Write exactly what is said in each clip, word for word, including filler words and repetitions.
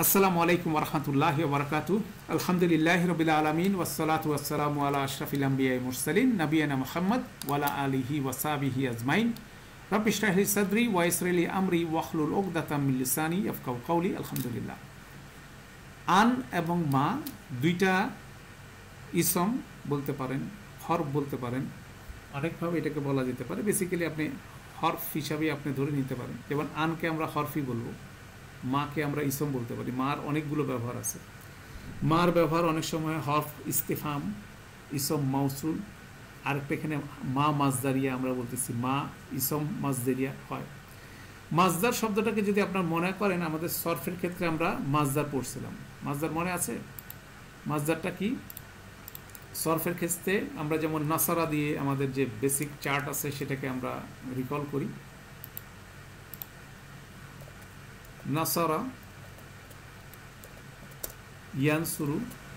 আসসালামু আলাইকুম ওরহমতুল্লাহি ওবরাকাতু আলহামদুলিল্লাহি রবিল আলমিন ওয়াসসালাতু ওয়াসসালামু আলা আশরাফিল আম্বিয়া মুরসালিন নবিয়ানা মুহাম্মদ ওয়ালা আলিহি ওয়াসাবিহি আজমাইন রব্বি ইশরাহ লি সাদরি ওয়া ইয়াসসির লি আমরি ওয়াহলুল উকদাতাম মিন লিসানি ইয়াফকাহু কাওলি। আলহামদুলিল্লাহ। আন এবং মা দুইটা ইসম বলতে পারেন, হরফ বলতে পারেন, অনেকভাবে এটাকে বলা যেতে পারে। বেসিক্যালি আপনি হরফ হিসাবে আপনি ধরে নিতে পারেন। যেমন আনকে আমরা হরফই বলবো, মাকে আমরা ইসম বলতে পারি। মার অনেকগুলো ব্যবহার আছে। মার ব্যবহার অনেক সময় হরফ ইস্তেফাম, ইসম মাউসুল, আরেকটা এখানে মা মাজদারিয়া আমরা বলতেছি, মা ইসম মাজদারিয়া হয়। মাজদার শব্দটাকে যদি আপনার মনে করেন, আমাদের সরফের ক্ষেত্রে আমরা মাজদার পড়ছিলাম। মাজদার মনে আছে? মাজদারটা কি? সরফের ক্ষেত্রে আমরা যেমন নাসারা দিয়ে আমাদের যে বেসিক চার্ট আছে সেটাকে আমরা রিকল করি। নাসারা, ইয়ানসুরু,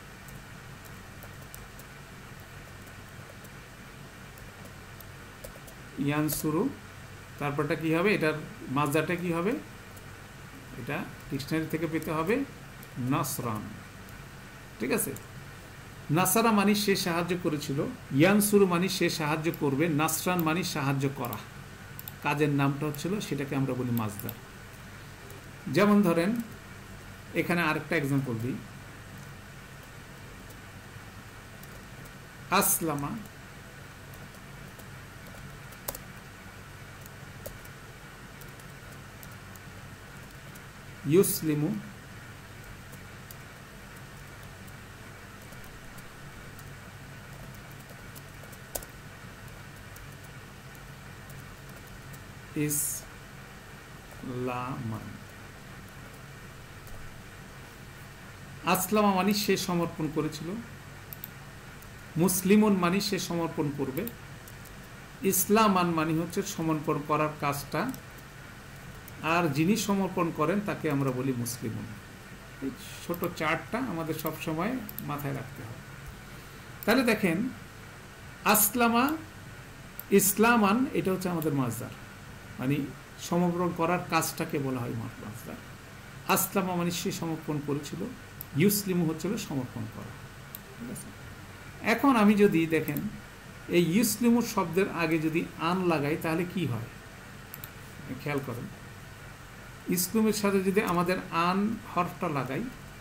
ইয়ানসুরু, তারপরটা কি হবে? এটার মাজদারটা কি হবে? এটা ডিকশনারি থেকে পেতে হবে নাসরান। ঠিক আছে? নাসারা মানে সে সাহায্য করেছিল, ইয়ানসুরু মানে সে সাহায্য করবে, নাসরান মানে সাহায্য করা। কাজের নামটা হচ্ছিল, সেটাকে আমরা বলি মাজদার। যেমন ধরেন এখানে আরেকটা এক্সাম্পল দিই। আসলামা, ইউসলিমু, ইসলামান। আসলামা মানে সে সমর্পণ করেছিল, মুসলিমুন মানে সে সমর্পণ করবে, ইসলামান মানে হচ্ছে সমর্পণ করার কাজটা, আর যিনি সমর্পণ করেন তাকে আমরা বলি মুসলিমুন। এই ছোট চার্টটা আমাদের সব সময় মাথায় রাখতে হবে। তাহলে দেখেন, আসলামা, ইসলামান, এটা হচ্ছে আমাদের মাজদার, মানে সমর্পণ করার কাজটাকে বলা হয় মাজদার। আসলামা মানে সে সমর্পণ করেছিল, ইউসলিমু হচ্ছিল সমর্পণ করা। ঠিক আছে? এখন আমি যদি দেখেন এই ইউসলিমু শব্দের আগে যদি আন লাগাই তাহলে কি হয় খেয়াল করেন। ইসলিমের সাথে যদি আমাদের আন হরফটা লাগাই,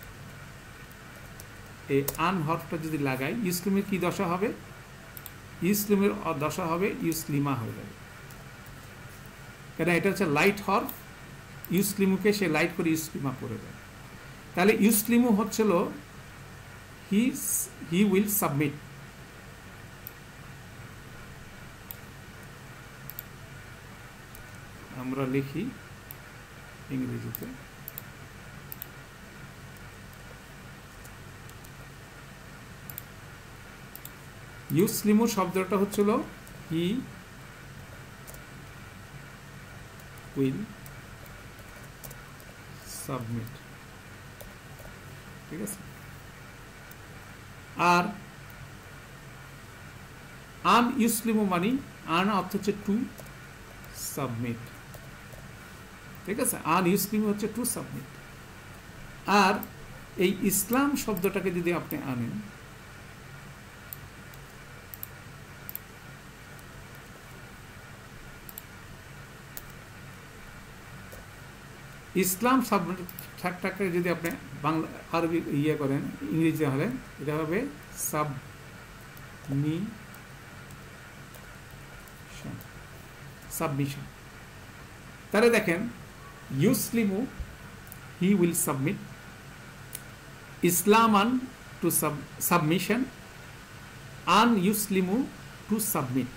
এই আন হরফটা যদি লাগাই, ইসলিমের কি দশা হবে? ইসলিমের দশা হবে ইউসলিমা হয়ে যাবে। কেন? এটা হচ্ছে লাইট হরফ, ইউসলিমুকে সে লাইট করে ইউসলিমা করে দেয়। তাহলে ইউসলিমু হচ্ছিল হি হি উইল সাবমিট। আমরা লিখি ইংরেজিতে, ইউসলিমু শব্দটা হচ্ছিল হি উইল সাবমিট। ঠিক আছে? আর আন ইউসলিমু মানি, আন অর্থ হচ্ছে টু সাবমিট। ঠিক আছে? আন ইউসলিমু হচ্ছে টু সাবমিট। আর এই ইসলাম শব্দটাকে যদি আপনি আনেন, ইসলাম শব্দটাকে যদি আপনি বাংলা আরবি ইয়ে করেন, ইংরেজি হলে এটা হবে সাবমিশন। সাবমিশন। তাহলে দেখেন, ইউসলিমু হি উইল সাবমিট, ইসলামান টু সাবমিশন, আন ইউসলিমু টু সাবমিট।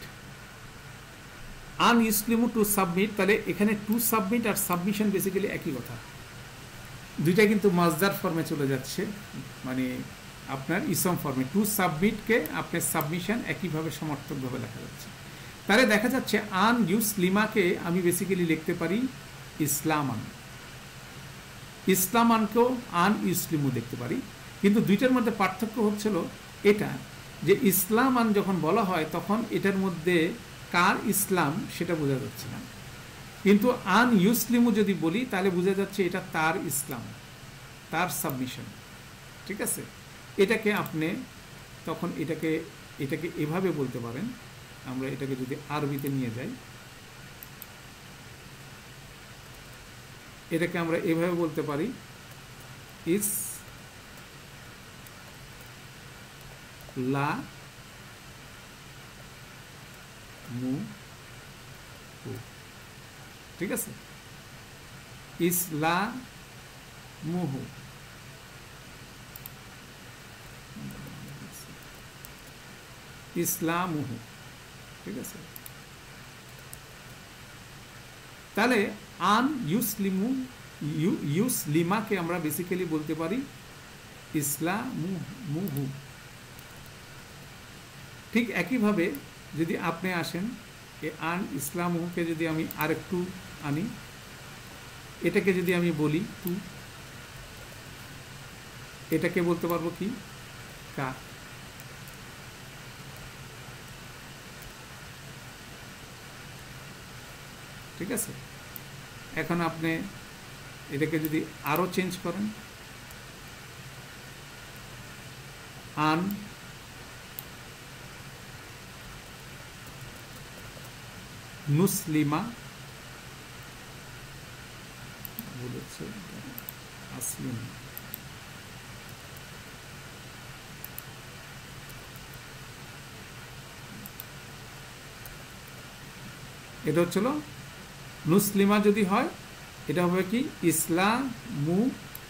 আন ইউসলিমু টু সাবমিট, তাহলে এখানে টু সাবমিট আর সাবমিশন বেসিক্যালি একই কথা। দুইটা কিন্তু মাজদার ফর্মে চলে যাচ্ছে, মানে আপনার ইসম ফর্মে। টু সাবমিটকে আপনার সাবমিশন একইভাবে সমর্থকভাবে লেখা যাচ্ছে। তাহলে দেখা যাচ্ছে আন ইউসলিমাকে আমি বেসিক্যালি লিখতে পারি ইসলামান, ইসলামানকেও আন ইউসলিমু দেখতে পারি। কিন্তু দুইটার মধ্যে পার্থক্য হচ্ছিল এটা যে ইসলামান যখন বলা হয় তখন এটার মধ্যে কার ইসলাম সেটা বোঝা যাচ্ছে না, কিন্তু আন ইউসলিমু যদি বলি তাহলে বোঝা যাচ্ছে এটা তার ইসলাম। তার সাবমিশন। ঠিক আছে, এটাকে আপনি তখন এটাকে এটাকে এভাবে বলতে পারেন, আমরা এটাকে যদি আরবিতে নিয়ে যাই, এটাকে আমরা এভাবে বলতে পারি, ইস লা মু হু। ঠিক আছে, ইসলা মুহু, ইসলামুহু। ঠিক আছে, তাহলে আন ইউসলিমু ইউসলিমাকে আমরা বেসিক্যালি বলতে পারি ইসলামুহু। ঠিক একইভাবে যদি আপনি আসেন, এ আন ইসলামুহুকে যদি আমি আরেকটু আনি, এটাকে যদি আমি বলি তু, এটাকে বলতে পারবো কি কা। ঠিক আছে, এখন আপনি এটাকে যদি আরো চেঞ্জ করেন, আন নুসলিমা বলেছে আসলিম, এটা হচ্ছিল নুসলিমা। যদি হয় এটা হবে কি ইসলামু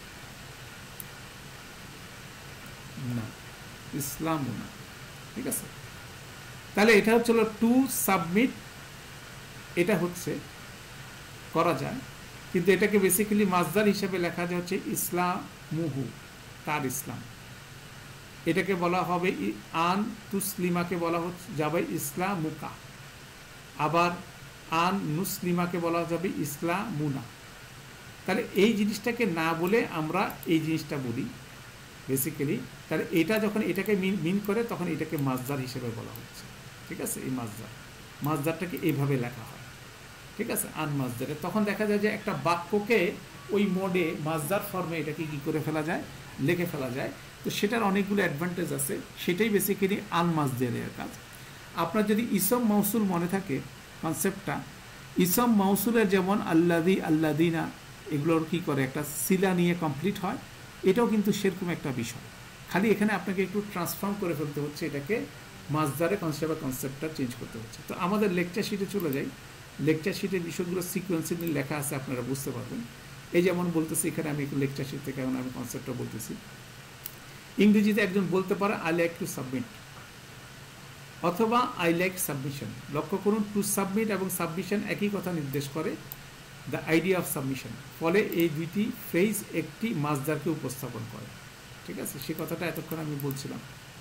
না, ইসলামু না। ঠিক আছে, তাহলে এটা হচ্ছিল টু সাবমিট, এটা হচ্ছে করা যায়, কিন্তু এটাকে বেসিক্যালি মাজদার হিসেবে লেখা যায় হচ্ছে ইসলামুহু, তার ইসলাম। এটাকে বলা হবে আন তুসলিমাকে বলা হচ্ছে যাবে ইসলামুকা, আবার আন নুসলিমাকে বলা যাবে ইসলামুনা। তাহলে এই জিনিসটাকে না বলে আমরা এই জিনিসটা বলি বেসিক্যালি। তাহলে এটা যখন এটাকে মিন করে তখন এটাকে মাজদার হিসেবে বলা হচ্ছে। ঠিক আছে, এই মাজদার মাজদারটাকে এইভাবে লেখা হয়। ঠিক আছে, আন মাজদারে তখন দেখা যায় যে একটা বাক্যকে ওই মোডে মাজদার ফর্মে এটাকে কি করে ফেলা যায়, লিখে ফেলা যায়। তো সেটার অনেকগুলো অ্যাডভান্টেজ আছে, সেটাই বেসিক্যালি আন মাজদারের কাজ। আপনার যদি ইসম মৌসুল মনে থাকে কনসেপ্টটা, ইসম মৌসুলের যেমন আল্লাদি আল্লাদিনা এগুলোর কি করে একটা সিলা নিয়ে কমপ্লিট হয়, এটাও কিন্তু সেরকম একটা বিষয়। খালি এখানে আপনাকে একটু ট্রান্সফর্ম করে ফেলতে হচ্ছে, এটাকে মাজদারে কনসেপ্ট বা কনসেপ্টটা চেঞ্জ করতে হচ্ছে। তো আমাদের লেকচার শিটে চলে যাই। লেকচার শিটের বিষয়গুলো সিকোয়েন্সিয়ালি লেখা আছে, আপনারা বুঝতে পারবেন। এই যেমন বলতেছি এখানে আমি একটু লেকচার শিট থেকে এখন আমি কনসেপ্টটা বলতেছি। ইংরেজিতে একজন বলতে পারে আই লাইক টু সাবমিট অথবা আই লাইক সাবমিশন। লক্ষ্য করুন, টু সাবমিট এবং সাবমিশন একই কথা নির্দেশ করে, দ্য আইডিয়া অফ সাবমিশন। ফলে এই দুইটি ফ্রেজ একটি মাজদারকে উপস্থাপন করে। ঠিক আছে, সে কথাটা এতক্ষণ আমি বলছিলাম।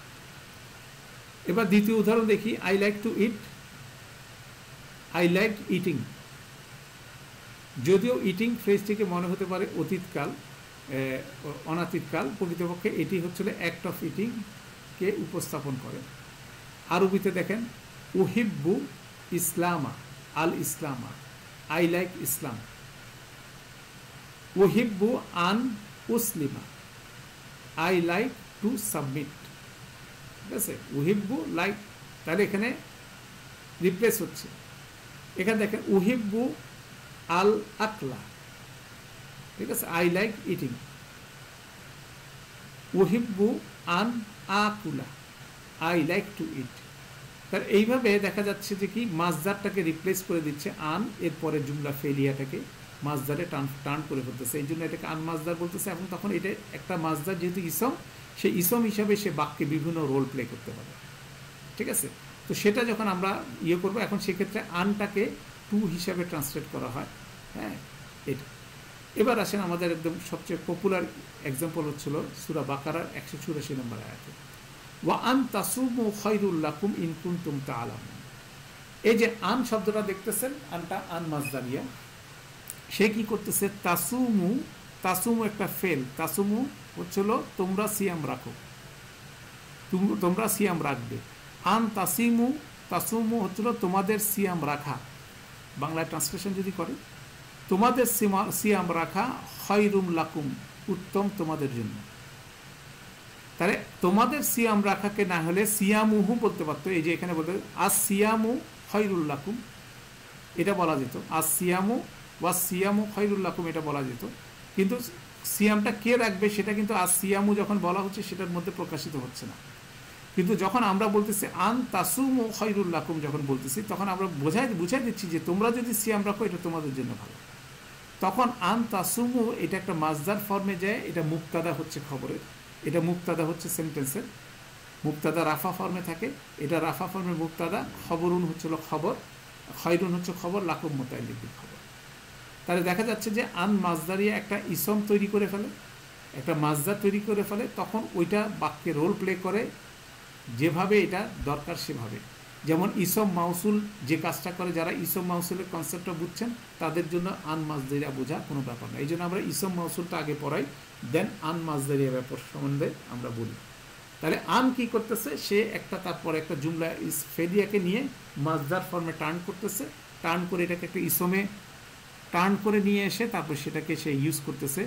এবার দ্বিতীয় উদাহরণ দেখি, I like to eat, I like eating. যদিও ইটিং ফ্রেজটিকে মনে হতে পারে অতীতকাল, অনাতীতকাল, প্রকৃতপক্ষে এটি হচ্ছিল অ্যাক্ট অফ ইটিং কে উপস্থাপন করে। আরবিতে দেখেন, উহিব্বু ইসলামা আল ইসলামা, আই লাইক ইসলাম। উহিব্বু আন উসলিমা, আই লাইক টু সাবমিট। ঠিক আছে, উহিব্বু লাইক, তাহলে এখানে রিপ্লেস হচ্ছে। এখানে দেখেন উহিব্বু আল আকলা, ঠিক আছে, আই লাইক ইটিং। উহিব্বু আন আকুলা, আই লাইক টু ইট। তার এইভাবে দেখা যাচ্ছে যে কি মাজদারটাকে রিপ্লেস করে দিচ্ছে আন, এরপরে জুমলা ফেলিয়াটাকে মাজদারে টান টান করে ফেলতেছে, এই জন্য এটাকে আন মাজদার বলতেছে। এবং তখন এটা একটা মাজদার যেহেতু ইসম, সেই ইসম হিসাবে সে বাক্যে বিভিন্ন রোল প্লে করতে পারে। ঠিক আছে, তো সেটা যখন আমরা ইয়ে করবো, এখন সেক্ষেত্রে আনটাকে টু হিসাবে ট্রান্সলেট করা হয়। হ্যাঁ, এটা। এবার আসেন আমাদের একদম সবচেয়ে পপুলার এক্সাম্পল হচ্ছিল সূরা বাকারার একশো চুরাশি নম্বর আয়াতে, ওয়া আন তাসুমু খায়রুল লাকুম ইন কুনতুম তা'লামুন। এই যে আন শব্দটা দেখতেছেন, আনটা আন মাজদারিয়া। সে কি করতেছে, তাসুমু, তাসুমু একটা ফেল, তাসুমু হচ্ছিল তোমরা সিয়াম রাখো, তোমরা সিয়াম রাখবে। আন তাসিমু, তাসুমু হচ্ছিল তোমাদের সিয়াম রাখা। বাংলায় ট্রান্সলেশন যদি করে, তোমাদের সিয়াম রাখা খায়রুম লাকুম, উত্তম তোমাদের জন্য। তাহলে তোমাদের সিয়াম রাখাকে না হলে সিয়ামুহু বলতে পারতো, এই যে এখানে বলতে আস সিয়ামু খৈরুল লাকুম এটা বলা যেত, আস সিয়ামু ওয়া সিয়ামু খৈরুল লাকুম এটা বলা যেত, কিন্তু সিয়ামটা কে রাখবে সেটা কিন্তু আস সিয়ামু যখন বলা হচ্ছে সেটার মধ্যে প্রকাশিত হচ্ছে না। কিন্তু যখন আমরা বলতেছি আন তাসুমু খৈরুল লাকুম যখন বলতেছি তখন আমরা বোঝাই বুঝাই দিচ্ছি যে তোমরা যদি সিয়াম রাখো এটা তোমাদের জন্য ভালো। তখন আন তাসুমু এটা একটা মাজদার ফর্মে যায়, এটা মুক্তাদা হচ্ছে খবরের, এটা মুক্তাদা হচ্ছে সেন্টেন্সের, মুক্তাদা রাফা ফর্মে থাকে, এটা রাফা ফর্মের মুক্তাদা, খবরুন হচ্ছিল খবর, খয়রুন হচ্ছে খবর, লাকুম মুতাআল্লিকুল খবর। তাহলে দেখা যাচ্ছে যে আন মাজদারিয়া একটা ইসম তৈরি করে ফেলে, একটা মাজদার তৈরি করে ফেলে, তখন ওইটা বাক্যে রোল প্লে করে যেভাবে এটা দরকার সেভাবে। যেমন ইসম মাউসুল যে কাজটা করে, যারা ইসম মাউসুলের কনসেপ্টটা বুঝছেন তাদের জন্য আন মাজদারিয়া বোঝা কোনো ব্যাপার না। এই জন্য আমরা ইসম মাউসুলটা আগে পড়াই, দেন আন মাজদারিয়া ব্যাপার সম্বন্ধে আমরা বলি। তাহলে আন কি করতেছে, সে একটা তারপর একটা জুমলা ইস ফেলিয়াকে নিয়ে মাজদার ফর্মে টার্ন করতেছে, টার্ন করে এটাকে একটা ইসমে টার্ন করে নিয়ে এসে তারপর সেটাকে সে ইউজ করতেছে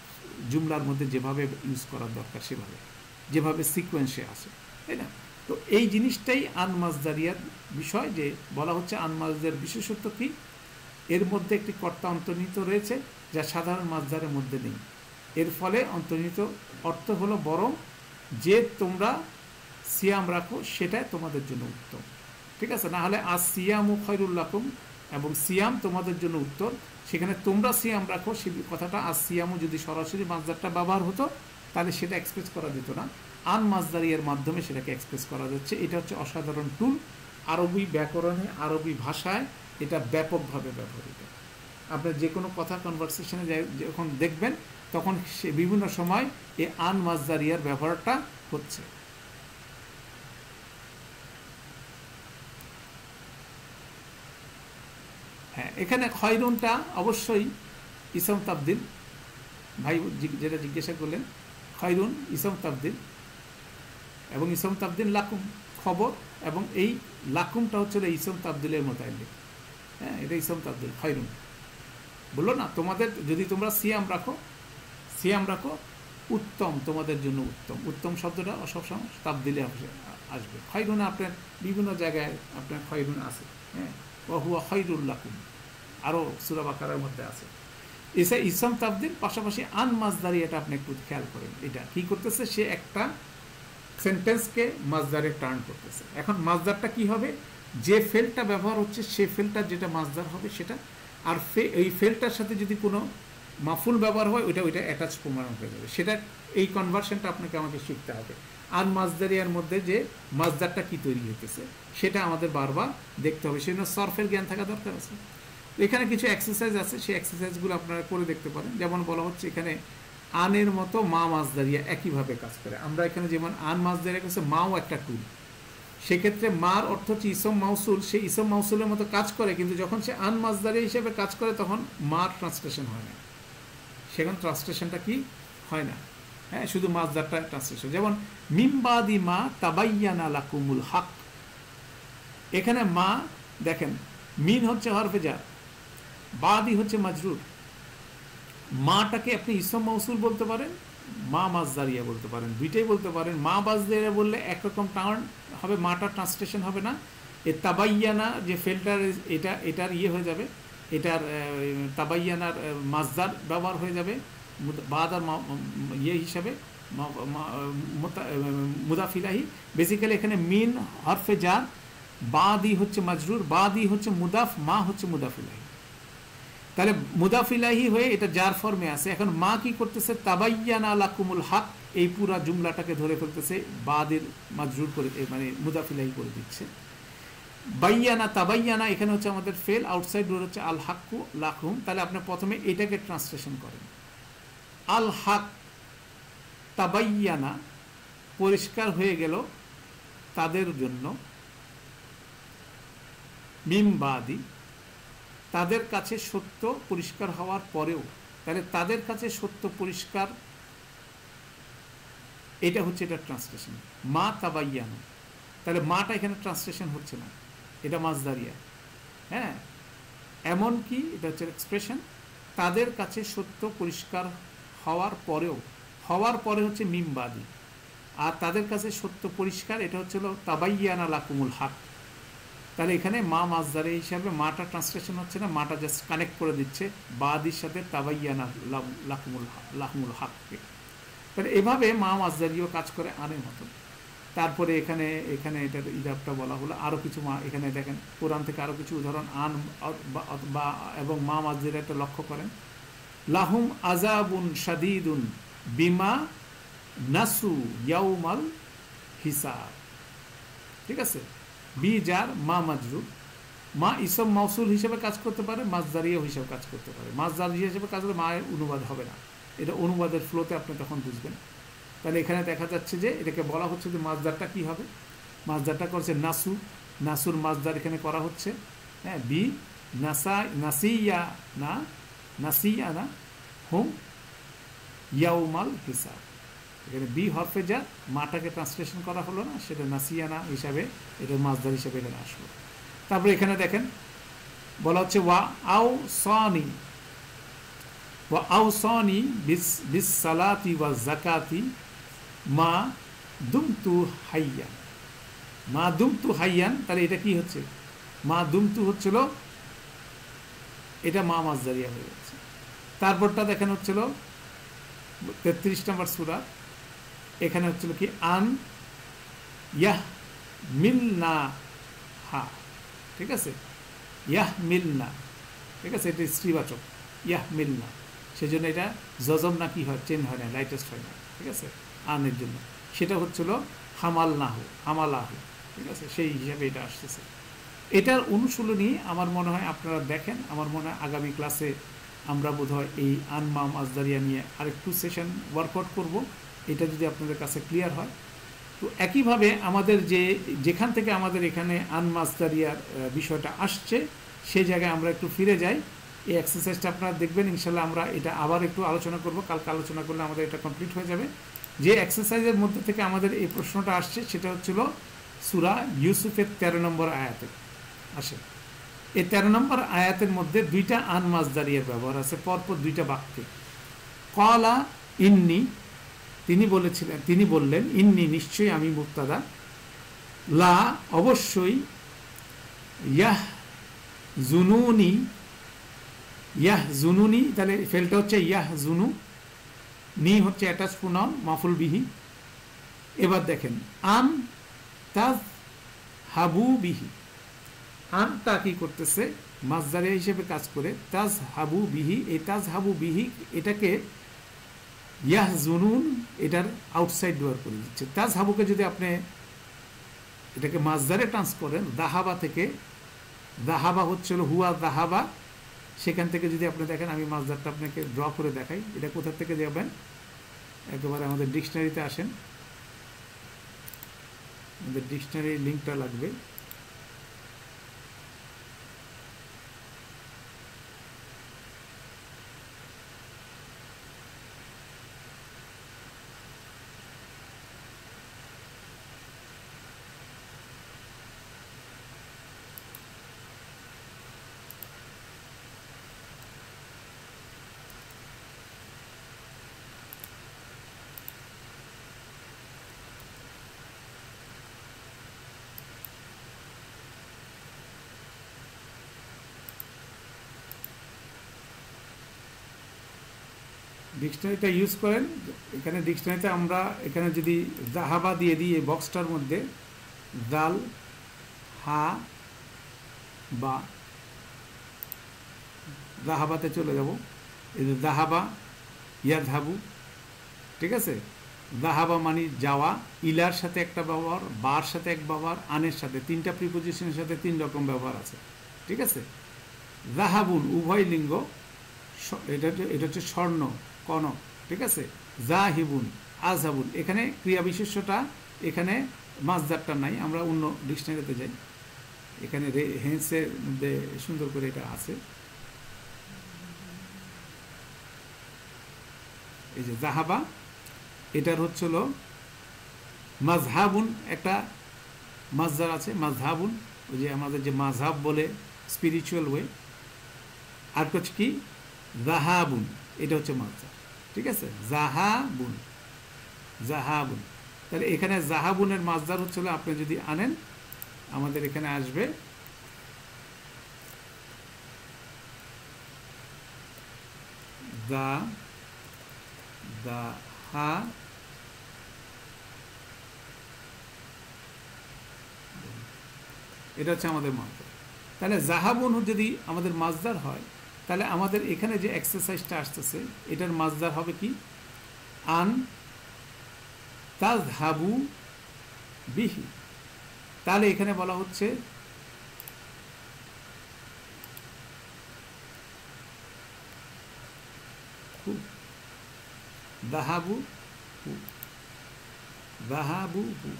জুমলার মধ্যে যেভাবে ইউজ করার দরকার সেভাবে, যেভাবে সিকোয়েন্সে আসে, তাই না? তো এই জিনিসটাই আন মাজদারিয়ার বিষয়, যে বলা হচ্ছে আন মাজদার বিশেষত্ব কি, এর মধ্যে একটি কর্তা অন্তর্নিহিত রয়েছে যা সাধারণ মাজদারের মধ্যে নেই। এর ফলে অন্তর্নিহিত অর্থ হলো বরং যে তোমরা সিয়াম রাখো সেটাই তোমাদের জন্য উত্তম, ঠিক আছে? না হলে আজ সিয়ামু খৈরুল লাকুম এবং সিয়াম তোমাদের জন্য উত্তর, সেখানে তোমরা সিয়াম রাখো সে কথাটা আজ সিয়ামু যদি সরাসরি মাজদারটা ব্যবহার হতো তাহলে সেটা এক্সপ্রেস করা যেত না, আন মাজদারিয়ার মাধ্যমে সেটাকে এক্সপ্রেস করা যাচ্ছে। এটা হচ্ছে অসাধারণ টুল, আরবি ব্যাকরণে আরবি ভাষায় এটা ব্যাপকভাবে ব্যবহৃত। আপনার যে কোনো কথা কনভারসেশনে যখন দেখবেন তখন সে বিভিন্ন সময় এই আন মাজদারিয়ার ব্যবহারটা হচ্ছে। হ্যাঁ, এখানে খয়রুনটা অবশ্যই ইসম তাবদিল, ভাই যেটা জিজ্ঞাসা করলেন, খয়রুন ইসম তাবদিল এবং ইসম তাবদিল লাকুম খবর, এবং এই লাকুমটা হচ্ছে ইসম তাবদিলের মোতায়েন। হ্যাঁ, এটা ইসম তাবদিল খয়রুন। বললো না তোমাদের যদি তোমরা সিয়াম রাখো, সিয়াম রাখো উত্তম তোমাদের জন্য উত্তম, উত্তম শব্দটা সবসময় তাবদিলে আসবে। খয়রুন আপনার বিভিন্ন জায়গায় আপনার খয়রুন আছে, হ্যাঁ, ওহুয়া খয়রুল লাকুম আরও সূরা বাকারার মধ্যে আছে। এসে ইসম তাবদিল পাশাপাশি আন মাজদারি, এটা আপনি একটু খেয়াল করেন, এটা কি করতেছে, সে একটা সেন্টেন্সকে মাজদারে টার্ন করতেছে। এখন মাজদারটা কি হবে, যে ফেলটা ব্যবহার হচ্ছে সে ফেলটা যেটা মাজদার হবে সেটা, আর ফে এই ফেলটার সাথে যদি কোনো মাফুল ব্যবহার হয় ওইটা ওইটা অ্যাটাচ প্রমাণ হয়ে যাবে। সেটা এই কনভার্সনটা আপনাকে আমাকে শিখতে হবে। আর মাজদারিয়ার মধ্যে যে মাজদারটা কি তৈরি হইতেছে সেটা আমাদের বারবার দেখতে হবে, সেজন্য সরফের জ্ঞান থাকা দরকার আছে। এখানে কিছু এক্সারসাইজ আছে, সেই এক্সারসাইজগুলো আপনারা করে দেখতে পারেন। যেমন বলা হচ্ছে এখানে আনের মতো মা মাজদারিয়া একইভাবে কাজ করে। আমরা এখানে যেমন আন মাজদারিয়া কাছে মাও একটা টুল, সেক্ষেত্রে মার অর্থ হচ্ছে ইসম মাউসুল, সে ইসম মাউসুলের মতো কাজ করে, কিন্তু যখন সে আন মাজদারিয়া হিসেবে কাজ করে তখন মার ট্রান্সলেশন হয় না, সেখানে ট্রান্সলেশনটা কি হয় না, হ্যাঁ, শুধু মাজদারটা ট্রান্সলেশন। যেমন মিমবাদি মা তাবাইয়ানা লাকুমুল হক, এখানে মা দেখেন মিন হচ্ছে হরফে জার, বাদি হচ্ছে মাজরুর, মাটাকে আপনি ইসম মাউসুল বলতে পারেন, মা মাজদারিয়া বলতে পারেন, দুইটাই বলতে পারেন। মা মাজদারিয়া বললে একরকম টার্ন হবে, মাটা ট্রান্সলেশন হবে না। এ তাবাইয়ানা যে ফেলটার এটা এটার ইয়ে হয়ে যাবে, এটার তাবাইয়ানার মাজদার ব্যবহার হয়ে যাবে বাদার ইয়ে হিসাবে মুদাফিলাহি। বেসিক্যালি এখানে মিন হরফে জার, বাদি হচ্ছে মাজরুর, বাদি হচ্ছে মুদাফ, মা হচ্ছে মুদাফিলাহি। তাহলে মুদাফিলাহি হয়ে এটা জার ফর্মে আছে। এখন মা কি করতেছে, তাবাইয়ানা লাকুমুল হক, এই পুরা জুমলাটাকে ধরে ফেলতেছে, বাদের মাজরুর করে মানে মুদাফিলাহি করে দিচ্ছে। বাইয়ানা তাবাইয়ানা এখানে হচ্ছে আমাদের ফেল, আউটসাইড ডোর হচ্ছে আল হাক্কু লাকুম। তাহলে আপনি প্রথমে এটাকে ট্রান্সলেশন করেন, আল হক তাবাইয়ানা পরিষ্কার হয়ে গেল তাদের জন্য, মিমবাদি তাদের কাছে সত্য পরিষ্কার হওয়ার পরেও, তাহলে তাদের কাছে সত্য পরিষ্কার, এটা হচ্ছে এটা ট্রান্সলেশন মা তাবাইয়ানা। তাহলে মাটা এখানে ট্রান্সলেশন হচ্ছে না, এটা মাজদারিয়া, হ্যাঁ। এমন কি এটা হচ্ছে এক্সপ্রেশন, তাদের কাছে সত্য পরিষ্কার হওয়ার পরেও, হওয়ার পরে হচ্ছে মিমবাদি, আর তাদের কাছে সত্য পরিষ্কার, এটা হচ্ছিল তাবাইয়ানা লাকুমুল হক। তাহলে এখানে মা মাজদারে হিসাবে মাটা ট্রান্সলেশন হচ্ছে না, মাটা জাস্ট কানেক্ট করে দিচ্ছে বাদির সাথে তাবাইয়ানা লাকুমুল লাকুমুল হককে। তাহলে এভাবে মা মাজদারিও কাজ করে আনের মতন। তারপরে এখানে এখানে এটার ইজাবটা বলা হলো, আরও কিছু মা এখানে দেখেন কোরআন থেকে আরও কিছু উদাহরণ আন বা এবং মা মাজদারি একটা লক্ষ্য করেন। লাহুম আযাবুন শাদীদুন বিমা নাসু ইয়াউমাল হিসাব, ঠিক আছে। বি যার মা মাজরুর, মা ইসম মাউসুল হিসেবে কাজ করতে পারে, মাজদারিয়া হিসেবে কাজ করতে পারে। মাজদারিয়া হিসেবে কাজ করলে মায়ের অনুবাদ হবে না, এটা অনুবাদের ফ্লোতে আপনি তখন বুঝবেন। তাহলে এখানে দেখা যাচ্ছে যে এটাকে বলা হচ্ছে যে মাজদারটা কি হবে, মাজদারটা করছে নাসু, নাসুর মাজদার এখানে করা হচ্ছে, হ্যাঁ, বি নাসা নাসিয়া না নাসিয়া না হুম ইয়াউমাল হিসাব। এখানে বি হরফে যা মাটাকে ট্রান্সলেশন করা হলো না, সেটা নাসিয়ানা হিসাবে এটার মাজদার হিসাবে এখানে আসলো। তারপরে এখানে দেখেন বলা হচ্ছে ওয়া আও সানি, ওয়া আও সানি বিস বিস সালাতি ওয়া যাকাতি মা দুমতু হাইয়ান, মা দুমতু হাইয়ান। তাহলে এটা কি হচ্ছে, মা দুমতু হচ্ছিল, এটা মা মাজদারিয়া হয়ে যাচ্ছে। তারপরটা দেখেন হচ্ছিল তেত্রিশ নম্বর সূরা, এখানে হচ্ছিল কি আন ইয়াহ মিলনা হা, ঠিক আছে, ইয়াহ মিলনা, ঠিক আছে, এটা স্ত্রীবাচক ইয়াহ মিলনা, সেই জন্য এটা জজম না কি হয়, চেঞ্জ হয় না, লাইটেস্ট হয় না, ঠিক আছে, আনের জন্য। সেটা হচ্ছিল হামাল নাহু, হামালাহু, ঠিক আছে, সেই হিসাবে এটা আসতেছে। এটার অনুশীলনী আমার মনে হয় আপনারা দেখেন, আমার মনে হয় আগামী ক্লাসে আমরা বোধহয় এই আনমা মাজদারিয়া নিয়ে আরেকটু সেশন ওয়ার্কআউট করব, এটা যদি আপনাদের কাছে ক্লিয়ার হয়। তো একইভাবে আমাদের যে যেখান থেকে আমাদের এখানে আনমাজদারিয়ার বিষয়টা আসছে সেই জায়গায় আমরা একটু ফিরে যাই। এই এক্সারসাইজটা আপনারা দেখবেন, ইনশাল্লাহ আমরা এটা আবার একটু আলোচনা করব, কালকে আলোচনা করলে আমাদের এটা কমপ্লিট হয়ে যাবে। যে এক্সারসাইজের মধ্যে থেকে আমাদের এই প্রশ্নটা আসছে সেটা হচ্ছিল সূরা ইউসুফের তেরো নম্বর আয়াতে আসে। এই তেরো নম্বর আয়াতের মধ্যে দুইটা আনমাজদারিয়ার ব্যবহার আছে পরপর দুইটা বাক্যে। ক্বালা ইন্নি, তিনি বলেছিলেন, তিনি বললেন, ইন্নি নিশ্চয়ই আমি মুক্তাদা, লা অবশ্যই, ইয়াহ জুনুনি, ইয়াহ জুনুনি, তাহলে ফেলটা হচ্ছে ইয়াহ জুনু, নি হচ্ছে অ্যাটাচ প্রনাউন মাফুল বিহি। এবার দেখেন আন তাজ হাবু বিহি, আনটা কি করতেছে মাজদারিয়া হিসেবে কাজ করে, তাজ হাবু বিহি, এই তাজ হাবু বিহি এটাকে ইয়াহ জুনুন এটার আউটসাইড ডোয়ার করে দিচ্ছে। তাজ হাবুকে যদি আপনি এটাকে মাজদারে ট্রান্স করেন, দাহাবা থেকে, দাহাবা হচ্ছিল হুয়া দাহাবা, সেখান থেকে যদি আপনি দেখেন, আমি মাজদারটা আপনাকে ড্র করে দেখাই, এটা কোথা থেকে যাবেন, একেবারে আমাদের ডিকশনারিতে আসেন, আমাদের ডিকশনারির লিঙ্কটা লাগবে। ডিকশনারিটা ইউজ করেন, এখানে ডিকশনারিতে আমরা এখানে যদি দাহাবা দিয়ে দিই এই বক্সটার মধ্যে, দাল হা বা, দাহাবাতে চলে যাব, এই যে দাহাবা ইয়াদহাবু, ঠিক আছে, দাহাবা মানে যাওয়া, ইলার সাথে একটা ব্যবহার, বার সাথে এক ব্যবহার, আনের সাথে, তিনটা প্রিপোজিশনের সাথে তিন রকম ব্যবহার আছে, ঠিক আছে। দাহাবুন উভয় লিঙ্গ, এটা এটা হচ্ছে স্বর্ণ কনক, ঠিক আছে। জাহিবুন আজহাবুন, এখানে ক্রিয়া বিশেষ্যটা, এখানে মাজদারটা নাই, আমরা অন্য ডিকশনারিতে যাই, এখানে হেন্সের মধ্যে সুন্দর করে এটা আছে। এই যে জাহাবা, এটার হচ্ছিল মাজহাবুন, একটা মাজদার আছে মাজহাবুন, ওই যে আমাদের যে মাজহাব বলে স্পিরিচুয়াল ওয়ে, আর হচ্ছে কি জাহাবুন, এটা হচ্ছে মাজদার, ঠিক আছে, জাহাবুন, জাহাবুন। তাহলে এখানে জাহাবুনের মাজদার হচ্ছিল, আপনি যদি আনেন আমাদের এখানে আসবে দা দা হা এটা হচ্ছে আমাদের মাজদার। তাহলে জাহাবুন যদি আমাদের মাজদার হয়, তাহলে আমাদের এখানে যে এক্সারসাইজটা আসতেছে এটার মাজদার হবে কি, আন তাযহাবু বিহি। তাহলে এখানে বলা হচ্ছে দাহাবু হু, দাহাবু হু,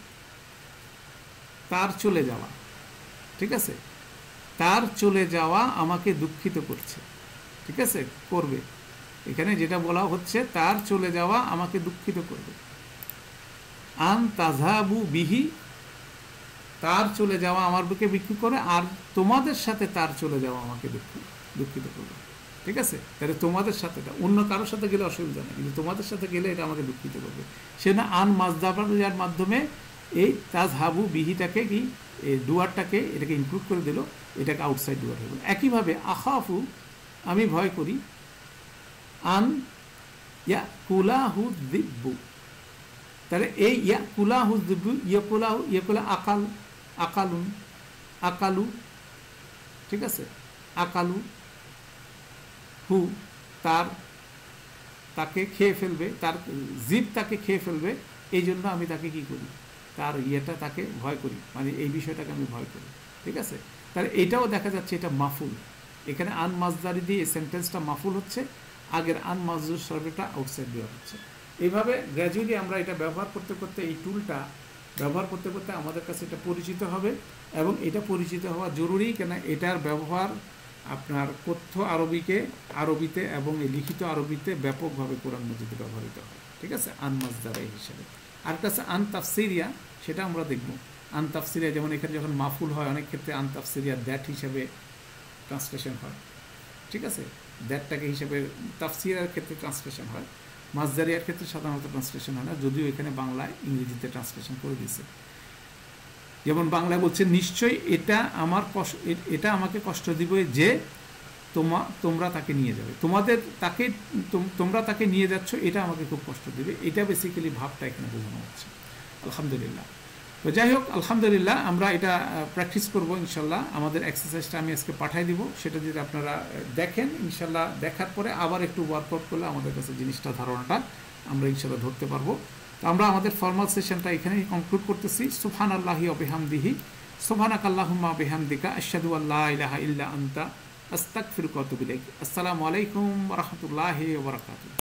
তার চলে যাওয়া। ঠিক আছে, তার চলে যাওয়া আমাকে দুঃখিত করছে। ঠিক আছে, করবে। এখানে যেটা বলা হচ্ছে তার চলে যাওয়া আমাকে দুঃখিত করবে। আন তাযহাবু বিহি, তার চলে যাওয়া আমার বুকে বিক্রি করে, আর তোমাদের সাথে তার চলে যাওয়া আমাকে দুঃখিত করবে। ঠিক আছে, তাহলে তোমাদের সাথে, অন্য কারোর সাথে গেলে অসুবিধা নেই, কিন্তু তোমাদের সাথে গেলে এটা আমাকে দুঃখিত করবে। সে না আন মাজদার মাধ্যমে এই তাযহাবু বিহিটাকে কি, এই ডুয়ারটাকে এটাকে ইনক্লুড করে দিল, এটাকে আউটসাইড ডুয়ার হয়ে গেল। একইভাবে আখাফু, আমি ভয় করি, আন ইয়া কুলাহু দিব্বু। তাহলে এই ইয়া কুলাহু দিব্বু, ইয়া কুলাহু, ইয়া কুলা আকাল, আকালুন, আকালু। ঠিক আছে, আকালু হু, তার, তাকে খেয়ে ফেলবে, তার জিব তাকে খেয়ে ফেলবে, এই জন্য আমি তাকে কি করি, তার ইয়েটা তাকে ভয় করি, মানে এই বিষয়টাকে আমি ভয় করি। ঠিক আছে, তাহলে এটাও দেখা যাচ্ছে এটা মাফুল। এখানে আন মাজদারি দিয়ে এই সেন্টেন্সটা মাফুল হচ্ছে, আগের আন মাজদুর সর্বেটা আউটসাইড দেওয়া হচ্ছে। এইভাবে গ্র্যাজুয়ালি আমরা এটা ব্যবহার করতে করতে, এই টুলটা ব্যবহার করতে করতে আমাদের কাছে এটা পরিচিত হবে। এবং এটা পরিচিত হওয়া জরুরি, কেন এটার ব্যবহার আপনার কথ্য আরবিকে আরবিতে এবং এই লিখিত আরবিতে ব্যাপকভাবে কোরআন মাজিদে ব্যবহৃত হয়। ঠিক আছে, আন মাজদারি হিসেবে। আর একটা আছে আন তাফসিরিয়া, সেটা আমরা দেখব। আন তাফসিরিয়া যেমন এখানে যখন মাফুল হয়, অনেক ক্ষেত্রে আন তাফসিরিয়া দ্যাট হিসেবে ট্রান্সলেশন হয়। ঠিক আছে, দ্যাটটাকে হিসেবে তাফসিরের ক্ষেত্রে ট্রান্সলেশন হয়, মাজদারিয়ার ক্ষেত্রে সাধারণত ট্রান্সলেশন হয় না, যদিও এখানে বাংলায় ইংরেজিতে ট্রান্সলেশন করে দিয়েছে। যেমন বাংলায় বলছে, নিশ্চয়ই এটা আমার কষ্ট, এটা আমাকে কষ্ট দিবে যে তোমা তোমরা তাকে নিয়ে যাবে, তোমাদের তাকে তোমরা তাকে নিয়ে যাচ্ছ, এটা আমাকে খুব কষ্ট দিবে। এটা বেসিক্যালি ভাবটা এখানে বোঝানো হচ্ছে। আলহামদুলিল্লাহ। তো যাই হোক, আলহামদুলিল্লাহ, আমরা এটা প্র্যাকটিস করবো ইনশাল্লাহ। আমাদের এক্সারসাইজটা আমি আজকে পাঠাই দিব, সেটা যদি আপনারা দেখেন ইনশাল্লাহ, দেখার পরে আবার একটু ওয়ার্কআউট করলে আমাদের কাছে জিনিসটা, ধারণাটা আমরা ইনশাল্লাহ ধরতে পারবো। তো আমরা আমাদের ফর্মাল সেশনটা এখানেই কনক্লুড করতেছি। সুবহানাল্লাহি ওয়া বিহামদিহি, সুবহানাকাল্লাহুম্মা ওয়া বিহামদিকা, আশহাদু আল্লা ইলাহা ইল্লা আনতা, আস্তাগফিরুকা ওয়া আতুবু ইলাইক। আসসালামু আলাইকুম ওয়া রাহমাতুল্লাহি ওয়া বারাকাতুহু।